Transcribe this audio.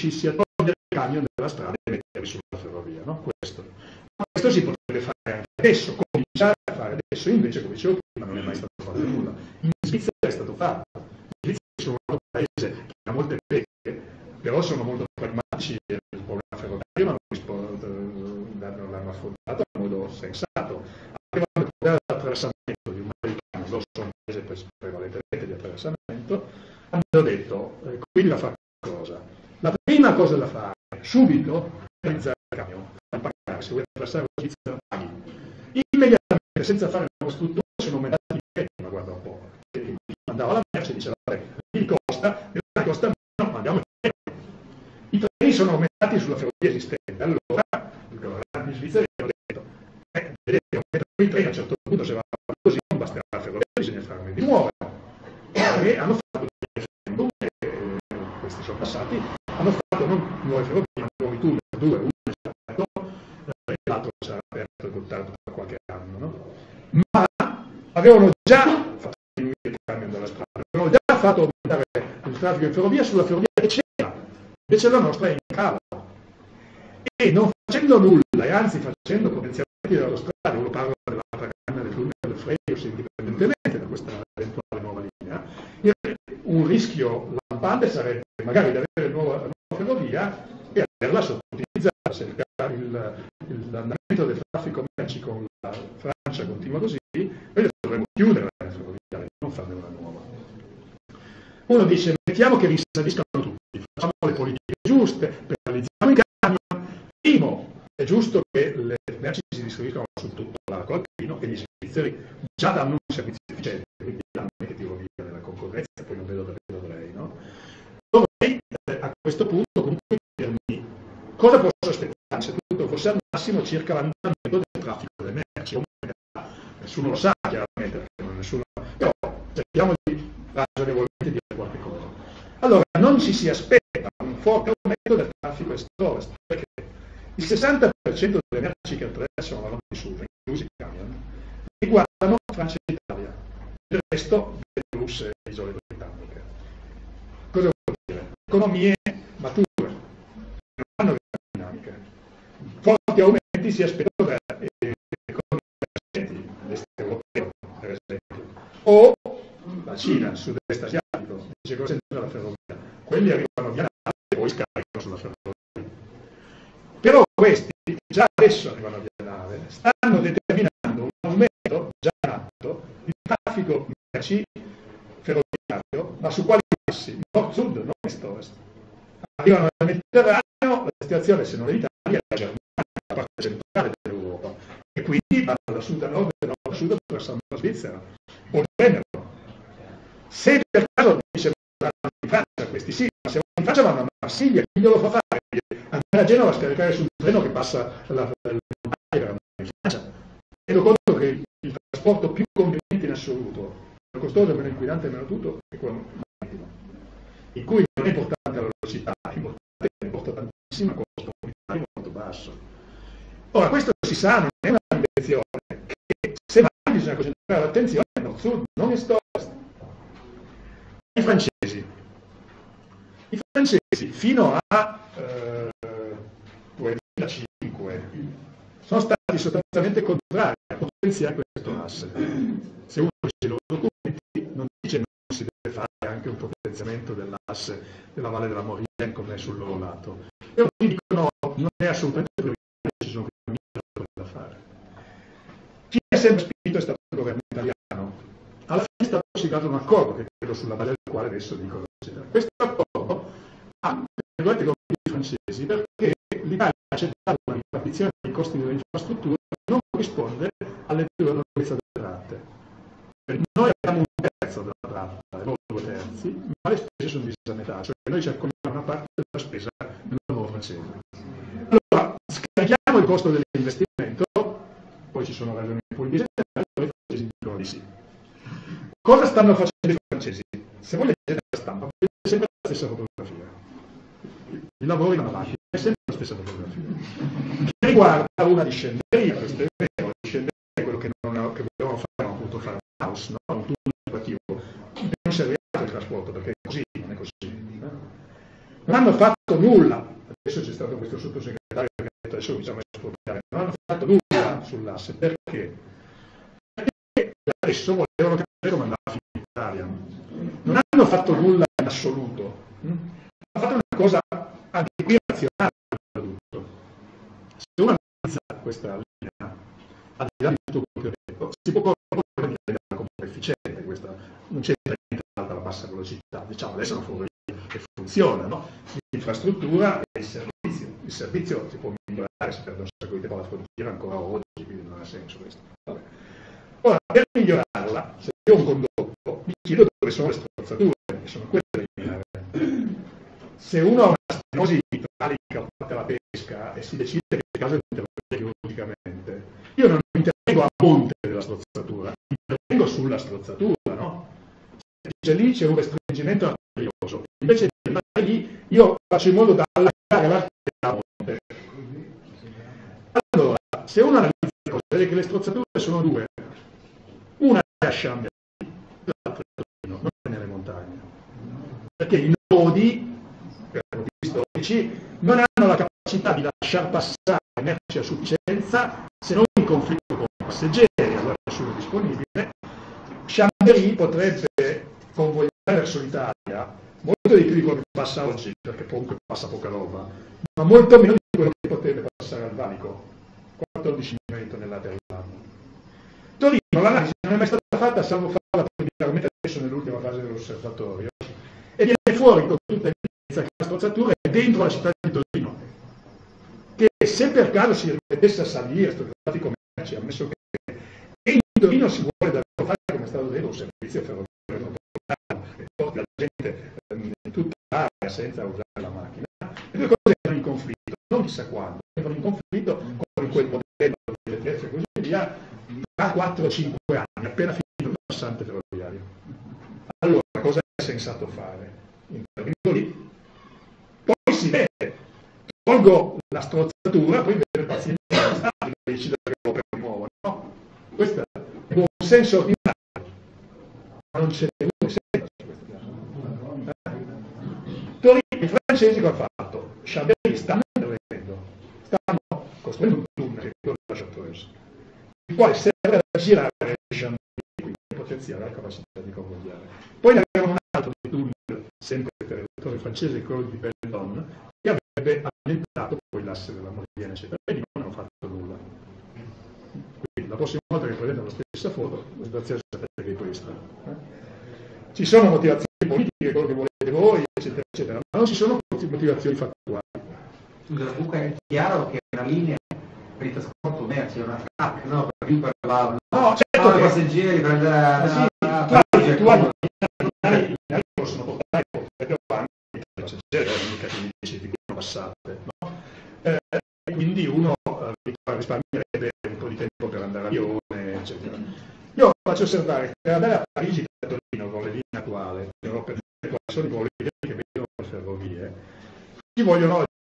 riuscissi a togliere il camion dalla strada e metterli sulla ferrovia, no? Questo si potrebbe fare anche adesso, cominciare a fare adesso, invece, come dicevo prima, non è mai stato fatto nulla. In Svizzera è stato fatto. In Svizzera è un paese che ha molte vecchie, però sono molto pragmatici del problema ferroviario, ma non l'hanno affrontato in modo sensato. Avevano il problema dell'attraversamento di un americano, loro sono un paese prevalentemente di attraversamento, hanno detto, quindi da fare cosa? La prima cosa da fare, subito, è realizzare il camion, pagare, se vuoi attraversare la Svizzera paghi. Immediatamente, senza fare una struttura, sono aumentati i prezzi, ma guarda un po'. Andava la merce e diceva, vabbè, mi costa meno, ma andiamo in treno. I treni sono aumentati sulla ferrovia esistente, allora i governanti svizzeri hanno detto, vedete, aumentano i treni, a un certo punto se va così non basterà la ferrovia, bisogna farne di nuovo. E hanno fatto dei referendum, questi sono passati, hanno fatto non nuove ferrovie, ma nuovi tunnel, due, uno è stato, e l'altro sarà aperto e dotato da qualche anno, no? Ma avevano già fatto il camion dalla strada, avevano già fatto aumentare il traffico in ferrovia sulla ferrovia che c'era, invece la nostra è in calo. E non facendo nulla, e anzi facendo potenziamenti dell'autostrada, uno parla dell'altra canna del tunnel del Frejus, indipendentemente da questa eventuale nuova linea, un rischio lampante sarebbe magari di avere la nuova ferrovia e averla sottoutilizzata. Se l'andamento del traffico merci con la Francia continua così, noi dovremmo chiudere la ferrovia e non farne una nuova. Uno dice, mettiamo che rinsaliscano tutti, facciamo le politiche giuste, penalizziamo i camion. Primo, è giusto che le merci si distribuiscano su tutto l'arco alpino e gli svizzeri già danno un servizio efficiente, quindi danno che tiro via della concorrenza, poi non vedo perché dovrei, no? Dovrei a questo punto comunque dirmi cosa posso aspettare se tutto fosse al massimo circa l'andamento del traffico delle merci. Nessuno lo sa chiaramente, perché non nessuno, però cerchiamo di ragionevolmente dire qualche cosa. Allora non ci si aspetta un forte aumento del traffico est-ovest, perché il 60% delle merci che attraversano la Ronde Sud, inclusi i camion, riguardano Francia e Italia, il resto Benelux e isole britanniche. Cosa vuol dire? Economie mature, non hanno dinamiche. Forti aumenti si aspettano da economie recenti, l'est europeo per esempio, o la Cina, il sud-est asiatico, dice cosa c'entra la ferrovia. Quelli arrivano via nave e poi scaricano sulla ferrovia. Però questi già adesso arrivano via nave, stanno determinando un aumento già in atto di traffico merci ferroviario, ma su quali assi? Nord-sud, non est-ovest. Arrivano dal Mediterraneo, la situazione se non è l'Italia è la Germania, la parte centrale dell'Europa, e quindi vanno da sud a nord e da nord a sud attraversando la Svizzera, o Veneto. Se per caso dice vanno in Francia, questi sì, ma se vanno in Francia vanno a Marsiglia, chi glielo fa fare? Andare a Genova a scaricare sul treno che passa la montagne in Francia. Tengo conto che il trasporto più conveniente in assoluto, meno costoso, meno inquinante e meno tutto, è quello marittimo, in cui non è importante la velocità, è importantissima il costo unitario molto basso. Ora, questo si sa, non è una invenzione, che se mai bisogna concentrare l'attenzione nord-sud, non est-ovest. I francesi fino a 2005 sono stati sostanzialmente contrari a potenziare questo asse. Se uno legge i loro documenti non dice che non si deve fare anche un potenziamento dell'asse della Valle della Maurienne come è sul loro lato. E altri dicono non è assolutamente prioritario, ci sono cose da fare. Chi ha sempre spinto è stato il governo italiano. Alla fine è stato siglato un accordo, che è quello sulla base del quale adesso dicono eccetera. Questo accordo ha riguardato i governi francesi perché l'Italia ha accettato una ripartizione dei costi delle infrastrutture che non corrisponde alle due lunghezze delle tratte. Noi abbiamo un terzo della tratta, loro 2/3, ma le spese sono divise a metà, cioè noi ci accogliamo una parte della spesa del lavoro francese. Allora, scarichiamo il costo dell'investimento, poi ci sono ragioni politiche, e i francesi dicono di sì. Cosa stanno facendo i francesi? Se voi leggete la stampa, vedete sempre la stessa fotografia. I lavori vanno avanti, è sempre la stessa fotografia. Che riguarda una discenderia, questo è vero, discenderia è quello che volevano fare, non appunto fare un house, no? Un tunnel attuativo. Non servirà il trasporto, perché è così, non è così. Non non hanno fatto nulla. Adesso c'è stato questo sottosegretario che ha detto adesso bisogna esportare, non hanno fatto nulla sull'asse. Perché? Perché adesso volevano capire come andava a finire l'Italia. Non hanno fatto nulla in assoluto, hanno fatto una cosa anche qui razionale. Se uno analizza questa linea, al di là di tutto quello che ho detto, si può dire come efficiente questa, non c'entra niente alta la bassa velocità, diciamo adesso è una ferrovia che funziona, no? L'infrastruttura e il servizio si può migliorare, si perde un sacco di tempo alla frontiera ancora oggi, quindi non ha senso questo. Vabbè. Ora, per migliorarla, se io ho un condotto, mi chiedo dove sono le strozzature, che sono quelle da eliminare. Se uno ha una stenosi idraulica o fatta la pesca e si decide che è caso di intervenire chirurgicamente, io non intervengo a monte della strozzatura, intervengo sulla strozzatura, no? Se dice lì c'è un restringimento arterioso, invece di andare lì io faccio in modo da allargare l'arteria a monte. Allora, se uno analizza le cose, vede che le strozzature sono due, una è a Chambéry, l'altra è a Torino, non è nelle montagne, perché i nodi per motivi storici non hanno la capacità di lasciar passare merci a sufficienza se non in conflitto con i passeggeri, allora nessuno è disponibile. Chambéry potrebbe convogliare verso l'Italia molto di più di quello che passa oggi, perché comunque passa poca roba, ma molto meno di quello che potrebbe passare al Valico, 14 milioni di tonnellate all'anno. Torino, l'analisi non è mai stata fatta, salvo farla praticamente adesso nell'ultima fase dell'osservatorio, e viene fuori con tutta evidenza che la strozzatura è dentro la città di Torino, che se per caso si rimettesse a salire sto traffico merci, ammesso che in Torino si vuole davvero fare, come è stato detto, un servizio ferroviario metropolitano che porti la gente in tutta l'area senza usare la macchina, le due cose erano in conflitto, non chissà quando, erano in conflitto con quel modello di LTF e così via, da 4-5 anni, appena finito il passante ferroviario. Allora, cosa è sensato fare? Intervengo lì, poi si vede, tolgo la strozzatura, poi vedo il paziente che decide che opera di nuovo, no? Questo è buon senso ordinario, ma non c'è nessun senso su questo caso. Torino, i francesi che hanno fatto? Chambéry stanno intervenendo, stanno costruendo un tunnel, che è quello della Chartreuse, il quale serve a girare Chambéry, quindi potenziare la capacità di convogliare. Poi ne avevano un altro di tunnel, sempre per il dottore francese, quello di Bellon, che avrebbe alimentato poi l'asse della Moridiana, eccetera, e non hanno fatto nulla. Quindi la prossima volta che prendete la stessa foto, la situazione sapete che è questa. Ci sono motivazioni politiche, quello che volete voi, eccetera, eccetera, ma non ci sono motivazioni fattuali. Scusa, Luca, è chiaro che è una linea per il trasporto merci, è una track, no? Per più per la... No, certo che... i passeggeri, per andare i binari possono portare avanti i passeggeri, mica 15 di cui sono passate, no? Quindi uno risparmierebbe un po' di tempo per andare a Lione, eccetera. Io faccio osservare che per andare a Parigi e a Torino con le linee attuali, per quali sono i voli che vedono le ferrovie, ci vogliono